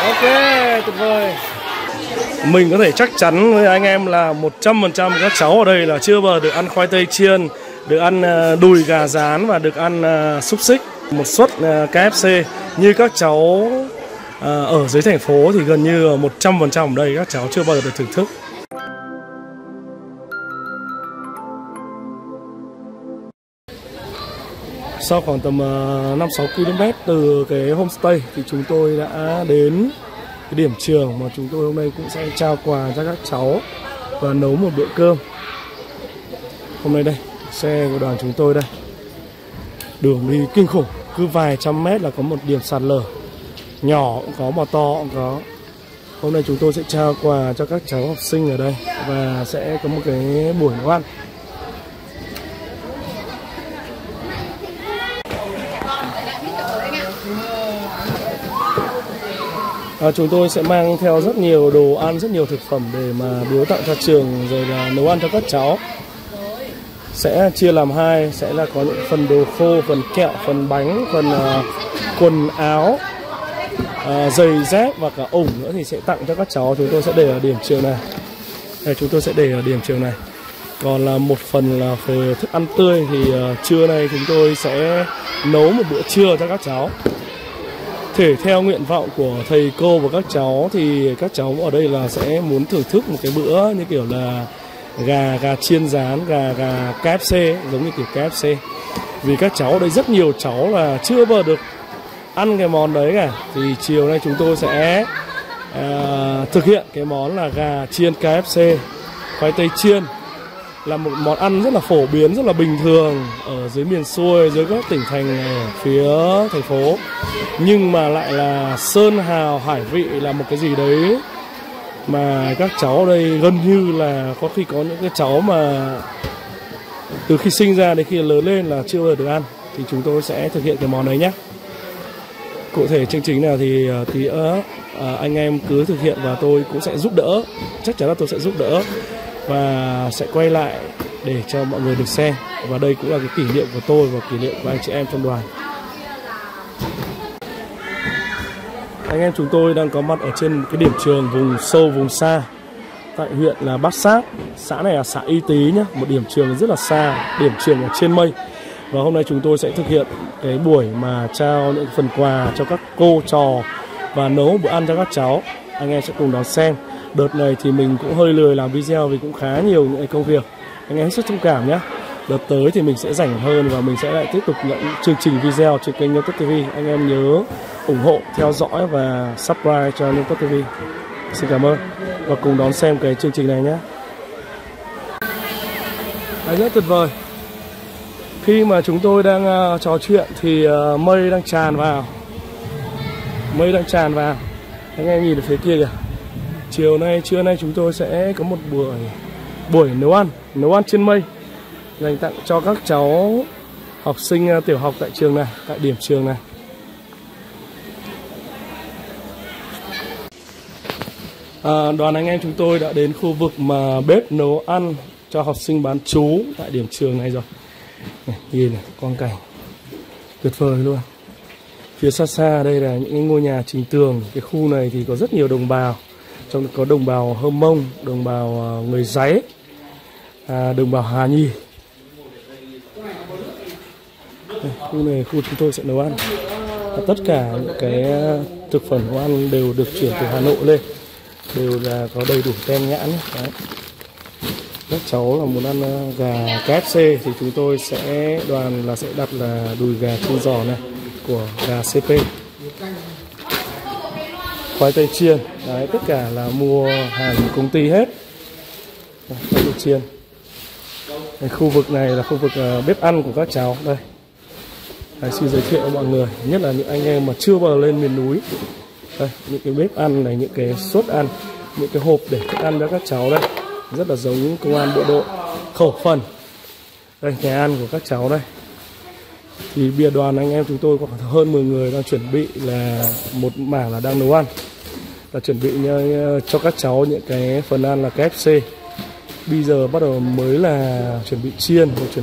Ok, tuyệt vời. Mình có thể chắc chắn với anh em là 100% các cháu ở đây là chưa bao giờ được ăn khoai tây chiên, được ăn đùi gà rán và được ăn xúc xích. Một suất KFC như các cháu ở dưới thành phố thì gần như 100% ở đây các cháu chưa bao giờ được thưởng thức. Sau khoảng tầm 5-6 km từ cái homestay thì chúng tôi đã đến cái điểm trường mà chúng tôi hôm nay cũng sẽ trao quà cho các cháu và nấu một bữa cơm. Hôm nay đây, xe của đoàn chúng tôi đây. Đường đi kinh khủng, cứ vài trăm mét là có một điểm sạt lở. Nhỏ cũng có mà to cũng có. Hôm nay chúng tôi sẽ trao quà cho các cháu học sinh ở đây và sẽ có một cái buổi nấu ăn. Chúng tôi sẽ mang theo rất nhiều đồ ăn, rất nhiều thực phẩm để mà biếu tặng cho trường rồi là nấu ăn cho các cháu. Sẽ chia làm hai, sẽ là có những phần đồ khô, phần kẹo, phần bánh, phần quần áo, giày dép và cả ủng nữa thì sẽ tặng cho các cháu. Chúng tôi sẽ để ở điểm trường này. Đây, chúng tôi sẽ để ở điểm trường này. Còn là một phần là về thức ăn tươi thì trưa nay chúng tôi sẽ nấu một bữa trưa cho các cháu. Thể theo nguyện vọng của thầy cô và các cháu thì các cháu ở đây là sẽ muốn thưởng thức một cái bữa như kiểu là gà chiên rán, gà KFC, giống như kiểu KFC. Vì các cháu ở đây rất nhiều cháu là chưa bao giờ được ăn cái món đấy cả. Thì chiều nay chúng tôi sẽ thực hiện cái món là gà chiên KFC, khoai tây chiên. Là một món ăn rất là phổ biến, rất là bình thường ở dưới miền xuôi, dưới các tỉnh thành ở phía thành phố. Nhưng mà lại là sơn hào hải vị, là một cái gì đấy mà các cháu ở đây gần như là có khi có những cái cháu mà từ khi sinh ra đến khi lớn lên là chưa bao giờ được ăn. Thì chúng tôi sẽ thực hiện cái món đấy nhé. Cụ thể chương trình nào thì tí anh em cứ thực hiện và tôi cũng sẽ giúp đỡ. Chắc chắn là tôi sẽ giúp đỡ và sẽ quay lại để cho mọi người được xem. Và đây cũng là cái kỷ niệm của tôi và kỷ niệm của anh chị em trong đoàn. Anh em chúng tôi đang có mặt ở trên cái điểm trường vùng sâu vùng xa tại huyện là Bát Sát. Xã này là xã Y Tý nhé, một điểm trường rất là xa, điểm trường ở trên mây. Và hôm nay chúng tôi sẽ thực hiện cái buổi mà trao những phần quà cho các cô trò và nấu bữa ăn cho các cháu. Anh em sẽ cùng đón xem. Đợt này thì mình cũng hơi lười làm video vì cũng khá nhiều những công việc. Anh em hết sức thông cảm nhé. Đợt tới thì mình sẽ rảnh hơn và mình sẽ lại tiếp tục nhận chương trình video trên kênh Nhân Tốt TV. Anh em nhớ ủng hộ, theo dõi và subscribe cho Nhân Tốt TV. Xin cảm ơn và cùng đón xem cái chương trình này nhé. Rất tuyệt vời. Khi mà chúng tôi đang trò chuyện thì mây đang tràn vào. Mây đang tràn vào. Anh em nhìn ở phía kia kìa. Trưa nay chúng tôi sẽ có một buổi nấu ăn trên mây dành tặng cho các cháu học sinh tiểu học tại trường này, tại điểm trường này. Đoàn anh em chúng tôi đã đến khu vực mà bếp nấu ăn cho học sinh bán trú tại điểm trường này rồi. Nhìn này, quang cảnh tuyệt vời luôn. Phía xa xa đây là những ngôi nhà trình tường. Cái khu này thì có rất nhiều đồng bào. Trong đó có đồng bào Hơ Mông, đồng bào người Giấy, đồng bào Hà Nhi. Khu này khu chúng tôi sẽ nấu ăn. Và tất cả những cái thực phẩm nấu ăn đều được chuyển từ Hà Nội lên, đều là có đầy đủ tem nhãn. Đấy. Các cháu là muốn ăn gà KFC thì chúng tôi sẽ sẽ đặt là đùi gà chiên giò này của gà CP. Khoai tây chiên, đấy, tất cả là mua hàng của công ty hết. Khoai tây chiên. Đây, khu vực này là khu vực bếp ăn của các cháu đây. Đấy, xin giới thiệu với mọi người, nhất là những anh em mà chưa bao giờ lên miền núi. Đây, những cái bếp ăn này, những cái suất ăn, những cái hộp để thức ăn cho các cháu đây, rất là giống công an bộ đội. Khẩu phần. Đây, nhà ăn của các cháu đây. Thì bìa đoàn anh em chúng tôi khoảng hơn 10 người đang chuẩn bị là một mảng là đang nấu ăn, là chuẩn bị cho các cháu những cái phần ăn là KFC. Bây giờ bắt đầu mới là chuẩn bị chiên, và chuẩn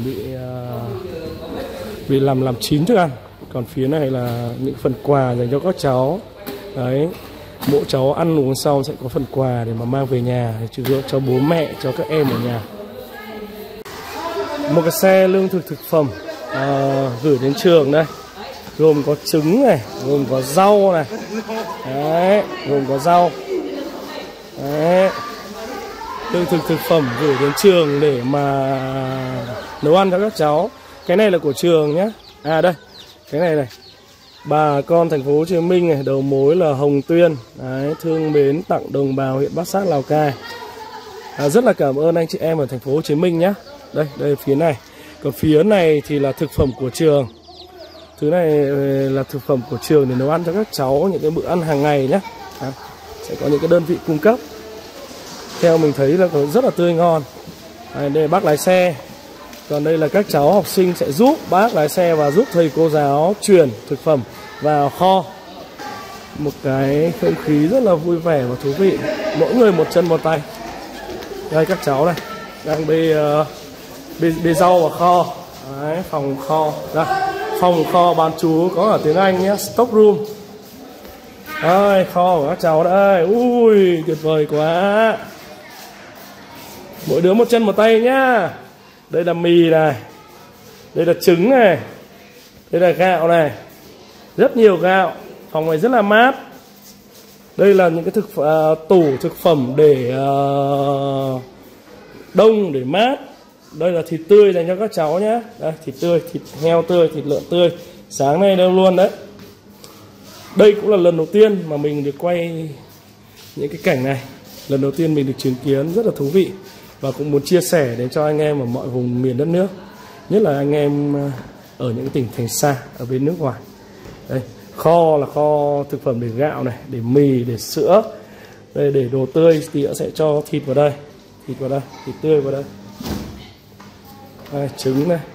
bị làm chín thức ăn. Còn phía này là những phần quà dành cho các cháu. Đấy, Mỗi cháu ăn uống xong sẽ có phần quà để mà mang về nhà cho bố mẹ, cho các em ở nhà. Một cái xe lương thực thực phẩm gửi đến trường đây, gồm có trứng này, gồm có rau này, đấy, gồm có rau, đấy, lương thực thực phẩm gửi đến trường để mà nấu ăn cho các cháu. Cái này là của trường nhé. À đây, cái này bà con thành phố Hồ Chí Minh này, đầu mối là Hồng Tuyên, đấy, thương mến tặng đồng bào huyện Bát Sát, Lào Cai. Rất là cảm ơn anh chị em ở thành phố Hồ Chí Minh nhé. Đây phía này. Còn phía này thì là thực phẩm của trường. Thứ này là thực phẩm của trường để nấu ăn cho các cháu những cái bữa ăn hàng ngày nhé. Sẽ có những cái đơn vị cung cấp. Theo mình thấy là rất là tươi ngon. Đây là bác lái xe. Còn đây là các cháu học sinh sẽ giúp bác lái xe và giúp thầy cô giáo chuyển thực phẩm vào kho. Một cái không khí rất là vui vẻ và thú vị. Mỗi người một chân một tay. Đây các cháu này đang bê rau vào kho. Đấy, phòng kho. Đây, phòng kho bán chú có ở tiếng Anh nhé, stock room. Đây, kho của các cháu đây. Ui, tuyệt vời quá. Mỗi đứa một chân một tay nhá. Đây là mì này, đây là trứng này, đây là gạo này, rất nhiều gạo. Phòng này rất là mát. Đây là những cái tủ thực phẩm để đông, để mát. Đây là thịt tươi dành cho các cháu nhé. Đây, thịt tươi, thịt heo tươi, thịt lợn tươi. Sáng nay đâu luôn đấy. Đây cũng là lần đầu tiên mà mình được quay những cái cảnh này. Lần đầu tiên mình được chứng kiến, rất là thú vị. Và cũng muốn chia sẻ đến cho anh em ở mọi vùng miền đất nước, nhất là anh em ở những tỉnh thành xa, ở bên nước ngoài. Đây, kho là kho thực phẩm để gạo này, để mì, để sữa. Đây, để đồ tươi thì sẽ cho thịt vào đây. Thịt vào đây, thịt tươi vào đây. Đây, trứng này.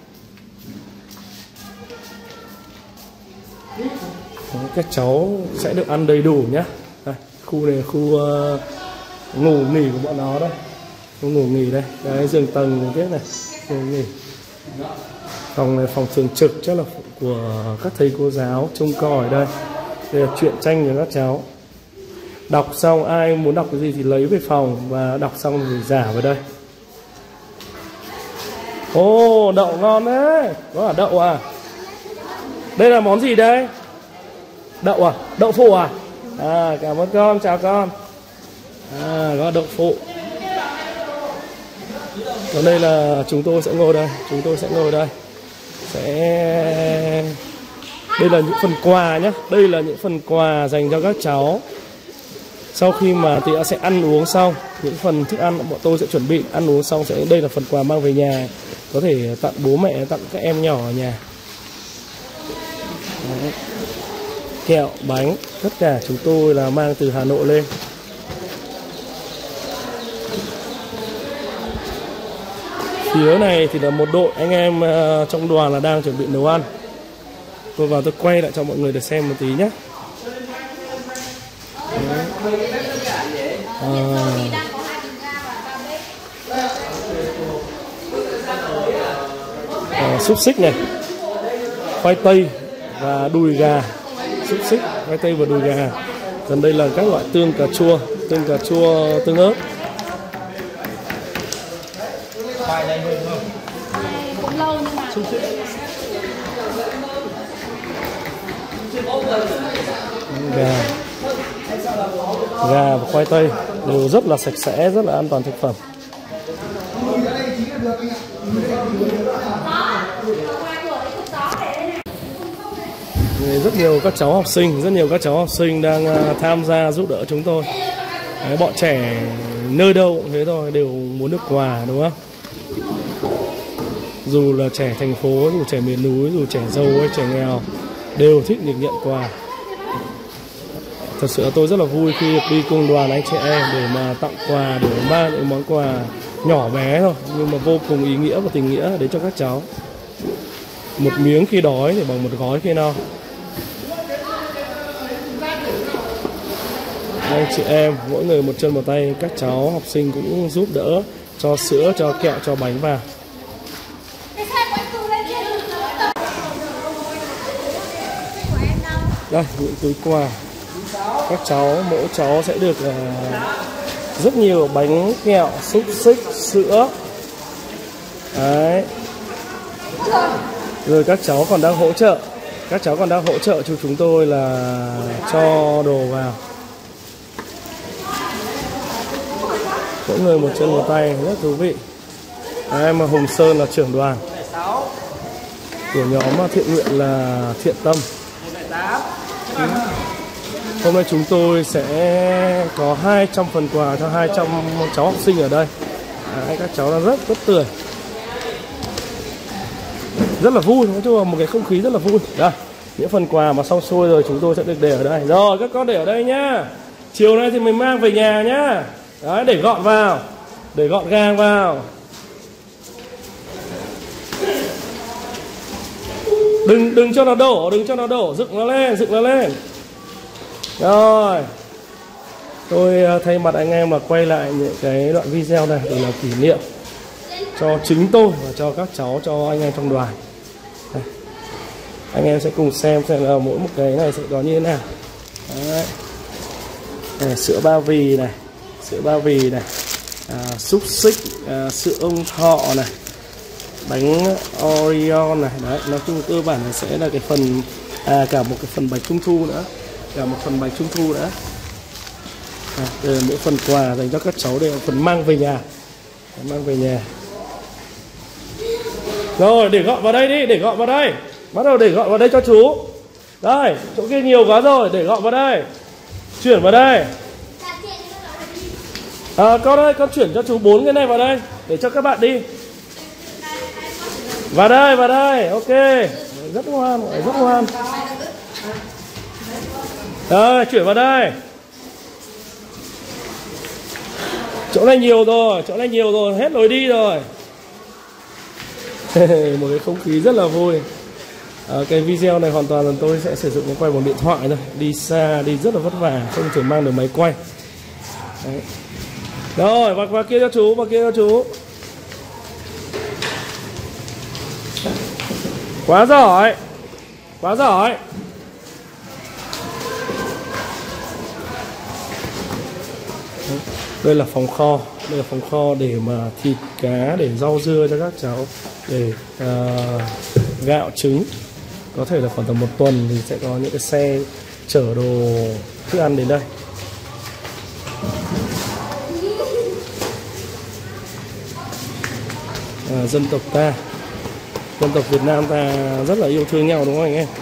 Đó, các cháu sẽ được ăn đầy đủ nhé. Đây, khu này là khu ngủ nghỉ của bọn nó đây. Ngủ nghỉ đây, cái giường tầng tiếp này, giường nghỉ. Phòng này phòng thường trực chắc là của các thầy cô giáo trông coi ở đây. Đây là truyện tranh cho các cháu. Đọc xong ai muốn đọc cái gì thì lấy về phòng và đọc xong thì giả vào đây. Ồ, đậu ngon đấy. Có cả đậu à? Đây là món gì đây? Đậu à? Đậu phụ à? À, cảm ơn con, chào con. À, có đậu phụ. Còn đây là chúng tôi sẽ ngồi đây. Đây là những phần quà nhé. Đây là những phần quà dành cho các cháu. Sau khi mà thì sẽ ăn uống xong, những phần thức ăn bọn tôi sẽ chuẩn bị ăn uống xong đây là phần quà mang về nhà, có thể tặng bố mẹ, tặng các em nhỏ ở nhà. Đấy. Kẹo, bánh, tất cả chúng tôi là mang từ Hà Nội lên. Phía này thì là một đội anh em trong đoàn là đang chuẩn bị nấu ăn. Tôi vào tôi quay lại cho mọi người được xem một tí nhé. Xúc xích này, khoai tây và đùi gà. Xúc xích, khoai tây và đùi gà. Còn đây là các loại tương cà chua, tương ớt. Cũng lâu nhưng mà gà và khoai tây đều rất là sạch sẽ, rất là an toàn thực phẩm. Rất nhiều các cháu học sinh đang tham gia giúp đỡ chúng tôi. Đấy, bọn trẻ nơi đâu cũng thế thôi, đều muốn được quà đúng không? Dù là trẻ thành phố, dù trẻ miền núi, dù trẻ giàu hay trẻ nghèo đều thích được nhận quà. Thật sự tôi rất là vui khi được đi cùng đoàn anh chị em để mà tặng quà, để mang những món quà nhỏ bé thôi nhưng mà vô cùng ý nghĩa và tình nghĩa đến cho các cháu. Một miếng khi đói thì bằng một gói khi no. Anh chị em mỗi người một chân một tay, các cháu học sinh cũng giúp đỡ, cho sữa, cho kẹo, cho bánh vào. Đây, những túi quà Các cháu, mỗi cháu sẽ được rất nhiều bánh kẹo, xúc xích, sữa. Đấy. Rồi các cháu còn đang hỗ trợ. Các cháu còn đang hỗ trợ cho chúng tôi là cho đồ vào. Mỗi người một chân một tay, rất thú vị. Đấy, mà Hùng Sơn là trưởng đoàn của nhóm thiện nguyện là Thiện Tâm. Hôm nay chúng tôi sẽ có 200 phần quà cho 200 cháu học sinh ở đây. Đấy, các cháu đang rất tươi, rất là vui, nói chung là một cái không khí rất là vui. Đây, những phần quà mà xong xuôi rồi chúng tôi sẽ được để ở đây. Rồi, các con để ở đây nhá. Chiều nay thì mình mang về nhà nhá. Đấy, để gọn vào, để gọn gàng vào. Đừng cho nó đổ, đừng cho nó đổ, dựng nó lên, dựng nó lên. Rồi, tôi thay mặt anh em mà quay lại những cái đoạn video này để là kỷ niệm cho chính tôi và cho các cháu, cho anh em trong đoàn. Đây. Anh em sẽ cùng xem là mỗi một cái này sẽ có như thế nào. Đấy. Đây, sữa ba vì này, sữa ba vì này, xúc xích, sữa ông thọ này, bánh Oreo này. Đấy, nói chung cơ bản là sẽ là cái phần cả một cái phần bánh trung thu nữa, cả một phần bánh trung thu nữa. Đây là mỗi phần quà dành cho các cháu, đây là phần mang về nhà, mang về nhà. Rồi, để gọn vào đây đi, để gọn vào đây. Bắt đầu để gọn vào đây cho chú. Đây, chỗ kia nhiều quá rồi, để gọn vào đây. Chuyển vào đây. Con ơi, con chuyển cho chú 4 cái này vào đây để cho các bạn đi. Vào đây, ok. Rất ngoan, rất ngoan. Rồi, chuyển vào đây. Chỗ này nhiều rồi, hết lối đi rồi. Một cái không khí rất là vui. Cái video này hoàn toàn là tôi sẽ sử dụng cái quay bằng điện thoại thôi. Đi xa, đi rất là vất vả, không thể mang được máy quay. Đấy. Rồi, vào kia cho chú, vào kia cho chú. Quá giỏi, quá giỏi. Đây là phòng kho, đây là phòng kho để mà thịt cá, để rau dưa cho các cháu, để gạo trứng. Có thể là khoảng tầm 1 tuần thì sẽ có những cái xe chở đồ thức ăn đến đây. Dân tộc ta, dân tộc Việt Nam ta rất là yêu thương nhau, đúng không anh em?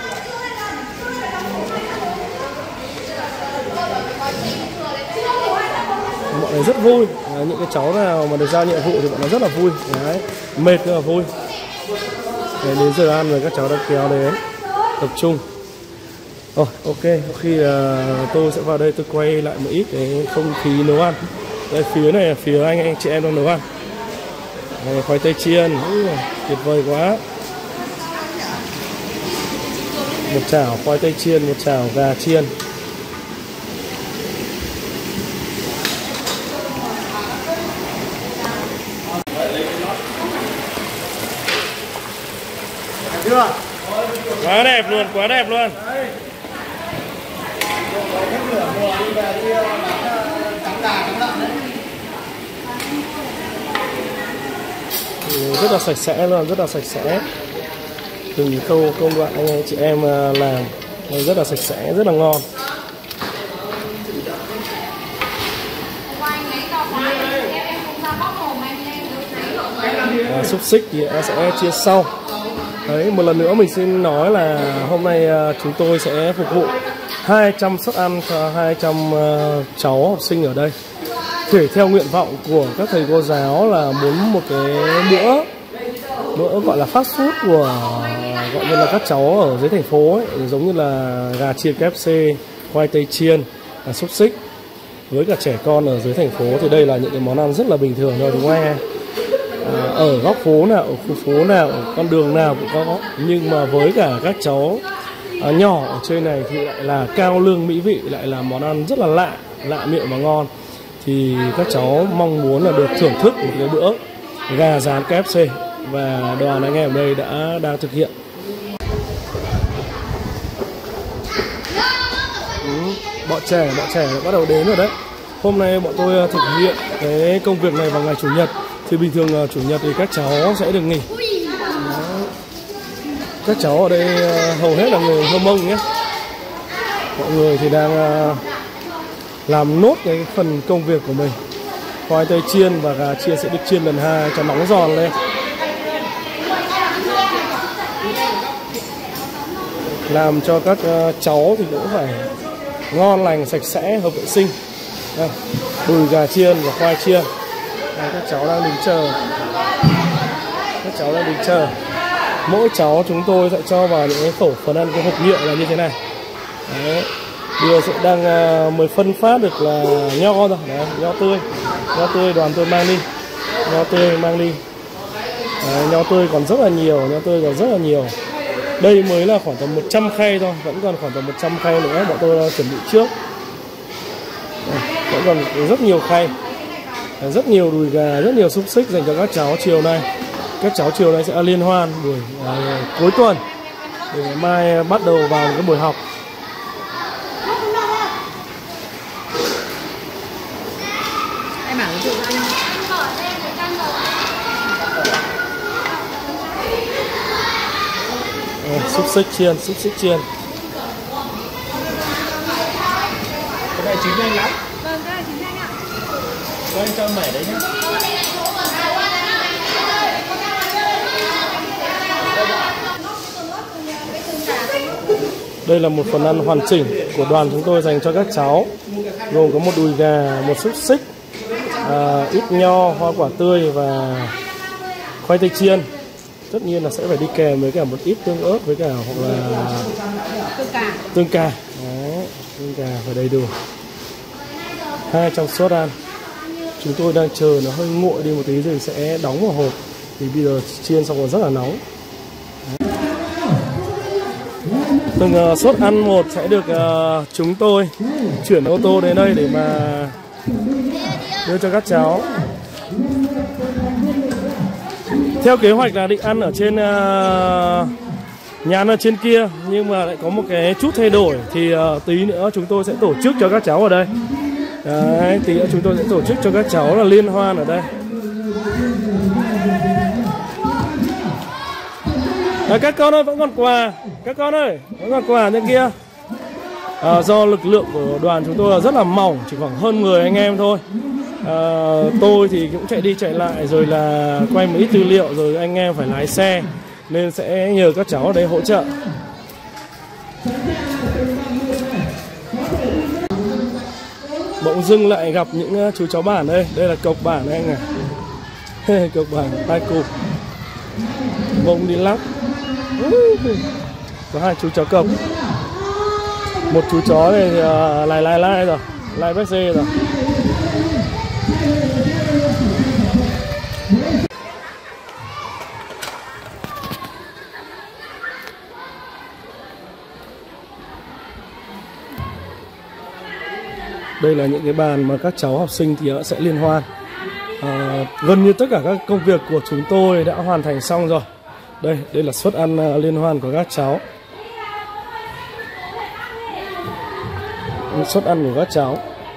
Mọi người rất vui. Những cái cháu nào mà được giao nhiệm vụ thì bọn nó rất là vui. Đấy, mệt rất là vui. Đến giờ ăn rồi các cháu đã kéo đến tập trung. Rồi, ok, khi tôi sẽ vào đây tôi quay lại một ít cái không khí nấu ăn. Đây, phía này là phía anh chị em đang nấu ăn. Đây, khoai tây chiên, tuyệt vời quá. Một chảo khoai tây chiên, một chảo gà chiên. Quá đẹp luôn, quá đẹp luôn. Rất là sạch sẽ luôn, rất là sạch sẽ. Từng khâu công đoạn anh chị em làm rất là sạch sẽ, rất là ngon. Xúc xích thì sẽ chia sau. Đấy, một lần nữa mình xin nói là hôm nay chúng tôi sẽ phục vụ 200 suất ăn cho 200 cháu học sinh ở đây. Thể theo nguyện vọng của các thầy cô giáo là muốn một cái bữa gọi là fast food của gọi như là các cháu ở dưới thành phố ấy, giống như là gà chiên KFC, khoai tây chiên, xúc xích. Với cả trẻ con ở dưới thành phố thì đây là những cái món ăn rất là bình thường thôi, đúng không em? Ở góc phố nào, ở khu phố nào, ở con đường nào cũng có. Nhưng mà với cả các cháu nhỏ ở trên này thì lại là cao lương mỹ vị, lại là món ăn rất là lạ miệng và ngon. Thì các cháu mong muốn là được thưởng thức một cái bữa gà rán KFC, và đoàn anh em ở đây đang thực hiện. bọn trẻ đã bắt đầu đến rồi đấy. Hôm nay bọn tôi thực hiện cái công việc này vào ngày Chủ nhật. Thì bình thường Chủ nhật thì các cháu sẽ được nghỉ. Các cháu ở đây hầu hết là người Hơ Mông nhé. Mọi người thì đang làm nốt cái phần công việc của mình. Khoai tây chiên và gà chiên sẽ được chiên lần 2 cho nóng giòn lên. Làm cho các cháu thì cũng phải ngon lành, sạch sẽ, hợp vệ sinh. Đây, đùi gà chiên và khoai chiên. Đây, các cháu đang đứng chờ. Mỗi cháu chúng tôi sẽ cho vào những cái khẩu phần ăn cái hộp nhựa là như thế này. Đấy. Bây giờ sẽ đang mới phân phát được là nho rồi. Đấy, nho tươi đoàn tôi mang đi. Nho tươi còn rất là nhiều, Đây mới là khoảng tầm 100 khay thôi, vẫn còn khoảng tầm 100 khay nữa bọn tôi chuẩn bị trước. Vẫn còn rất nhiều khay, rất nhiều đùi gà, rất nhiều xúc xích dành cho các cháu chiều nay. Các cháu chiều nay sẽ liên hoan buổi cuối tuần để ngày mai bắt đầu vào cái buổi học. Xúc xích chiên. Cái này chín nhanh lắm. Vâng, cái này chín nhanh ạ. Anh cho mẻ đấy nhé. Đây là một phần ăn hoàn chỉnh của đoàn chúng tôi dành cho các cháu, gồm có một đùi gà, một xúc xích, ít nho, hoa quả tươi và khoai tây chiên. Tất nhiên là sẽ phải đi kèm với cả một ít tương ớt với cả hoặc là tương cà. Đấy, tương cà phải đầy đủ. 2 trong suất ăn. Chúng tôi đang chờ nó hơi nguội đi một tí rồi sẽ đóng vào hộp. Thì bây giờ chiên xong rồi rất là nóng. Từng suất ăn một sẽ được chúng tôi chuyển ô tô đến đây để mà đưa cho các cháu. Theo kế hoạch là định ăn ở trên nhà ăn ở trên kia, nhưng mà lại có một cái chút thay đổi. Thì tí nữa chúng tôi sẽ tổ chức cho các cháu ở đây. Đấy, tí nữa chúng tôi sẽ tổ chức cho các cháu là liên hoan ở đây. Đấy, các con ơi, vẫn còn quà. Các con ơi, vẫn còn quà trên kia. Do lực lượng của đoàn chúng tôi là rất là mỏng, chỉ khoảng hơn 10 anh em thôi. Tôi thì cũng chạy đi chạy lại rồi là quay một ít tư liệu, rồi anh em phải lái xe nên sẽ nhờ các cháu ở đây hỗ trợ. Bỗng dưng lại gặp những chú cháu bản đây. Đây là cộc bản đây anh à. Cộc bản tai cụp. Bỗng đi lắc. Có 2 chú chó cộc. Một chú chó này thì lai rồi, lai bác xe rồi. Đây là những cái bàn mà các cháu học sinh thì sẽ liên hoan. Gần như tất cả các công việc của chúng tôi đã hoàn thành xong rồi. Đây là suất ăn liên hoan của các cháu. Suất ăn của các cháu: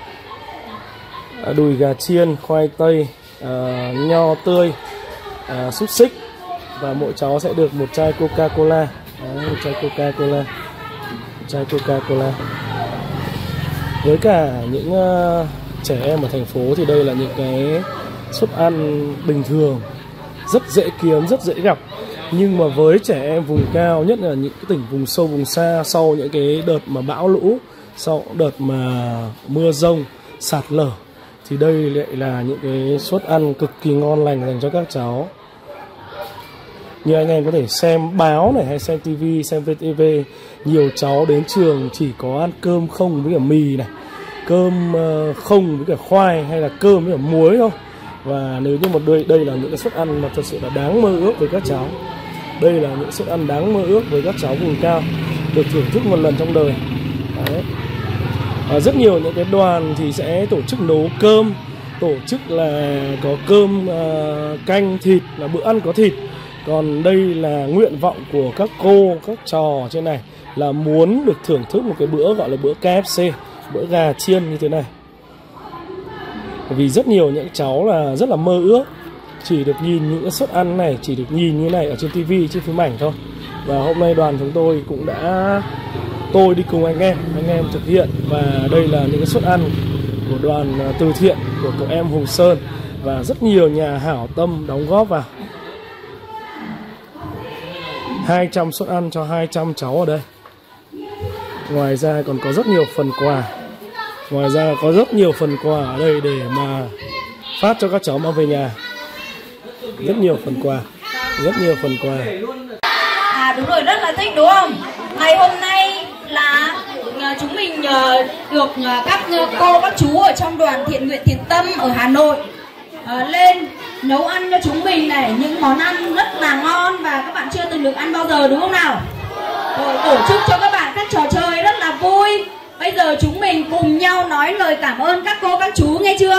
đùi gà chiên, khoai tây, nho tươi, xúc xích. Và mỗi cháu sẽ được một chai Coca-Cola. Một chai Coca-Cola. Với cả những trẻ em ở thành phố thì đây là những cái suất ăn bình thường, rất dễ kiếm, rất dễ gặp. Nhưng mà với trẻ em vùng cao, nhất là những cái tỉnh vùng sâu vùng xa, sau những cái đợt mà bão lũ, sau đợt mà mưa rông, sạt lở, thì đây lại là những cái suất ăn cực kỳ ngon lành dành cho các cháu. Như anh em có thể xem báo này hay xem TV, xem VTV, nhiều cháu đến trường chỉ có ăn cơm không với cả mì này, cơm không với cả khoai, hay là cơm với cả muối thôi. Và nếu như một đây là những cái suất ăn mà thật sự là đáng mơ ước với các cháu. Đây là những suất ăn đáng mơ ước với các cháu vùng cao, được thưởng thức một lần trong đời. Đấy. Rất nhiều những cái đoàn thì sẽ tổ chức nấu cơm, tổ chức là có cơm canh thịt, là bữa ăn có thịt. Còn đây là nguyện vọng của các cô, các trò trên này là muốn được thưởng thức một cái bữa gọi là bữa KFC, bữa gà chiên như thế này. Vì rất nhiều những cháu là rất là mơ ước chỉ được nhìn những cái suất ăn này, chỉ được nhìn như này ở trên tivi, trên phim ảnh thôi. Và hôm nay đoàn chúng tôi cũng đã, tôi đi cùng anh em thực hiện. Và đây là những cái suất ăn của đoàn từ thiện của cậu em Hùng Sơn. Và rất nhiều nhà hảo tâm đóng góp vào. 200 suất ăn cho 200 cháu ở đây. Ngoài ra còn có rất nhiều phần quà. Ngoài ra có rất nhiều phần quà ở đây để mà phát cho các cháu mang về nhà. Rất nhiều phần quà. Rất nhiều phần quà. À đúng rồi, rất là thích đúng không? Ngày hôm nay là chúng mình được các cô, các chú ở trong đoàn thiện nguyện Thiện Tâm ở Hà Nội lên nấu ăn cho chúng mình này. Những món ăn rất là ngon và các bạn chưa từng được ăn bao giờ đúng không nào? Rồi tổ chức cho các bạn các trò chơi rất là vui. Bây giờ chúng mình cùng nhau nói lời cảm ơn các cô, các chú nghe chưa?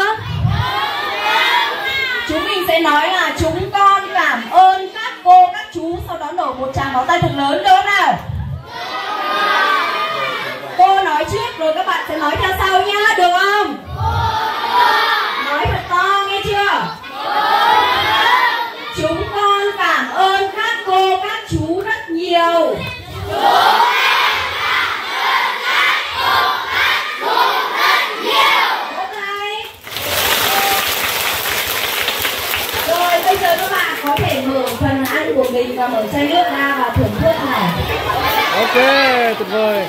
Chúng mình sẽ nói là chúng con cảm ơn các cô, các chú. Sau đó nổ một tràng pháo tay thật lớn được không nào? Cô nói trước rồi các bạn sẽ nói theo sau nhá, được không? Nói thật to nghe chưa? Chúng con cảm ơn các cô, các chú rất nhiều. Bây giờ các bạn có thể mở phần ăn của mình và mở chai nước ra và thưởng thức này. Ok, tuyệt vời.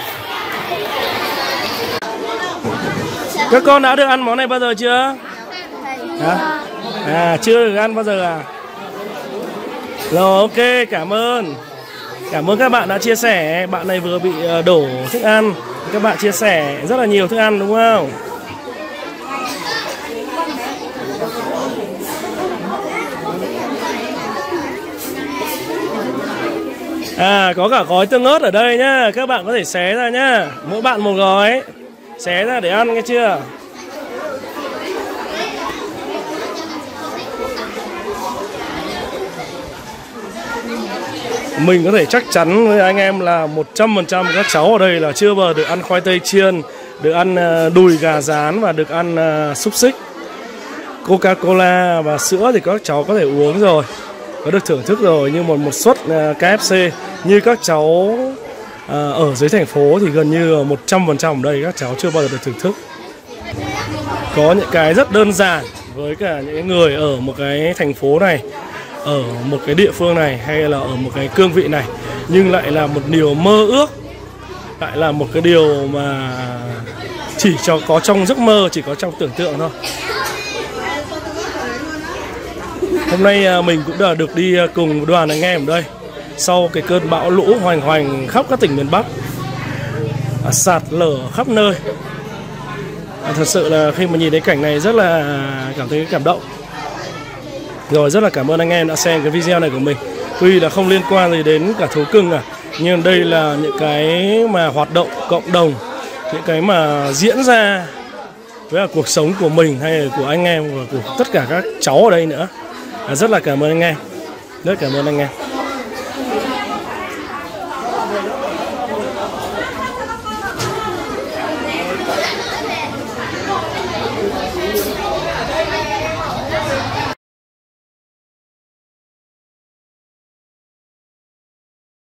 Các con đã được ăn món này bao giờ chưa? Hả? À, chưa được ăn bao giờ à? Rồi, ok, cảm ơn. Cảm ơn các bạn đã chia sẻ. Bạn này vừa bị đổ thức ăn. Các bạn chia sẻ rất là nhiều thức ăn đúng không? À, có cả gói tương ớt ở đây nhá. Các bạn có thể xé ra nhá. Mỗi bạn một gói. Xé ra để ăn nghe chưa? Mình có thể chắc chắn với anh em là 100% các cháu ở đây là chưa bao giờ được ăn khoai tây chiên, được ăn đùi gà rán và được ăn xúc xích. Coca-Cola và sữa thì các cháu có thể uống rồi, có được thưởng thức rồi. Nhưng một suất KFC như các cháu ở dưới thành phố thì gần như 100% ở đây các cháu chưa bao giờ được thưởng thức. Có những cái rất đơn giản với cả những người ở một cái thành phố này, ở một cái địa phương này, hay là ở một cái cương vị này, nhưng lại là một điều mơ ước, lại là một cái điều mà chỉ có trong giấc mơ, chỉ có trong tưởng tượng thôi. Hôm nay mình cũng đã được đi cùng đoàn anh em ở đây. Sau cái cơn bão lũ hoành hành khắp các tỉnh miền Bắc, sạt lở khắp nơi. Thật sự là khi mà nhìn thấy cảnh này rất là cảm thấy cảm động. Rồi, rất là cảm ơn anh em đã xem cái video này của mình. Tuy là không liên quan gì đến cả thú cưng nhưng đây là những cái mà hoạt động cộng đồng, những cái mà diễn ra với là cuộc sống của mình hay là của anh em và của tất cả các cháu ở đây nữa. Rất là cảm ơn anh em. Rất cảm ơn anh em.